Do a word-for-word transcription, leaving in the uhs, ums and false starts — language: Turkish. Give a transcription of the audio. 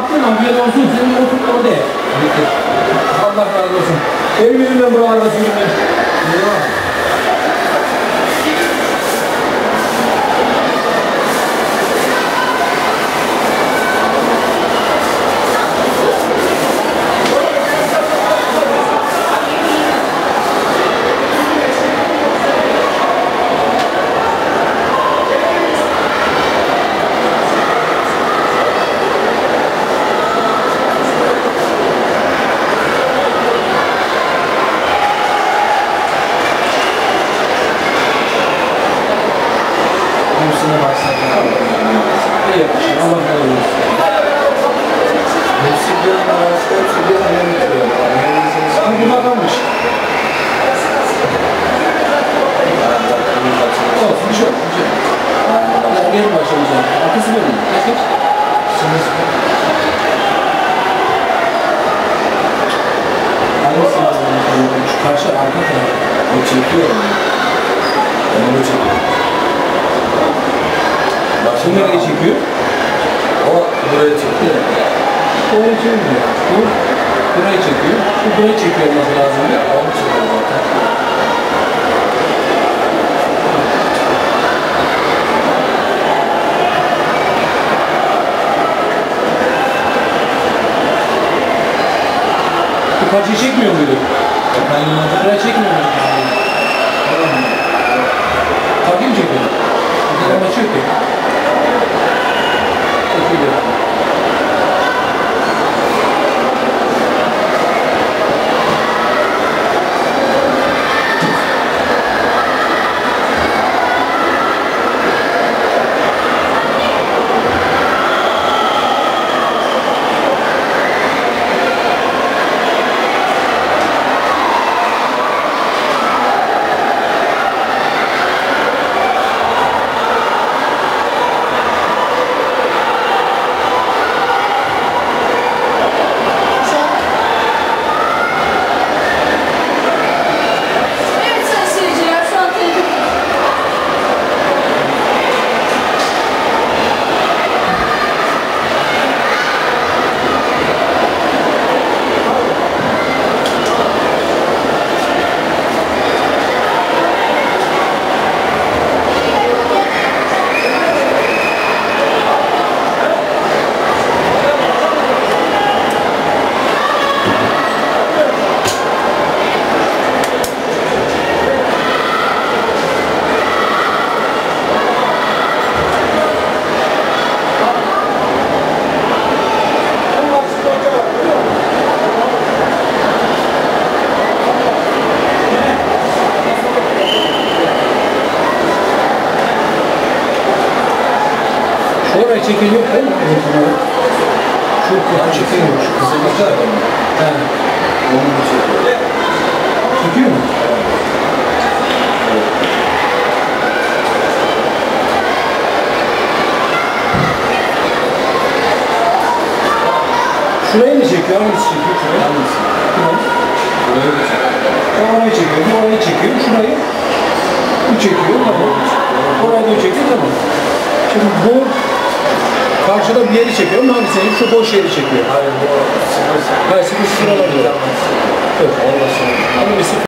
Hakkın afiyet olsun. Senin otur orada. Allah razı olsun. Evimizin ben buralarda sürüyorum. Hepsine başladım. İyi yapmışsın. Allah razı olsun. Hepsi bir anda başka, hepsi bir anda bitiriyor. Sen burada kalmış. Olsun, bir şey yok. Bir şey yok. Yarın başlamayacağım. Arkası böyle mi? Kaç kaç? Hangisi lazım? Şu karşı arka taraf. O çekiyor mu? Ben onu çekiyorum. Bak Şimdi nereye çekiyor? o buraya çekiyor. Oraya çekmiyor. Bu buraya çekiyor. Bu buraya çekiyor olması lazım. Ya onu çekiyor zaten. Bu parçayı çekmiyor muydu? Efendim hocam? Buraya çekmiyor muydu? Takip mi çekiyor? Bir tane açıyor ki. Çekiyor. Evet sayın seyirciler, şu an telefon... Oraya çekiyor yok değil mi? Şu kısmı çekiyor. Şu kısmı Kısacık mı? He. Onu mu çekiyor? Çekiyor mu? Şurayı mı çekiyor? Hangisi çekiyor? Şurayı. Hangisi? Şurayı. Buraya da çekiyor. O orayı çekiyor. Bu orayı çekiyor. Şurayı. Bu çekiyor. Tamam. Orayı da çekiyor. Tamam. Şimdi bu karşıda bir yeri çekiyor. Hangisi? Şu boş yeri çekiyor. Hayır bu sıfır sıfır. Hayır, sıfır sıfır olabilir. Evet. Olmasın. Ama bir sıfır.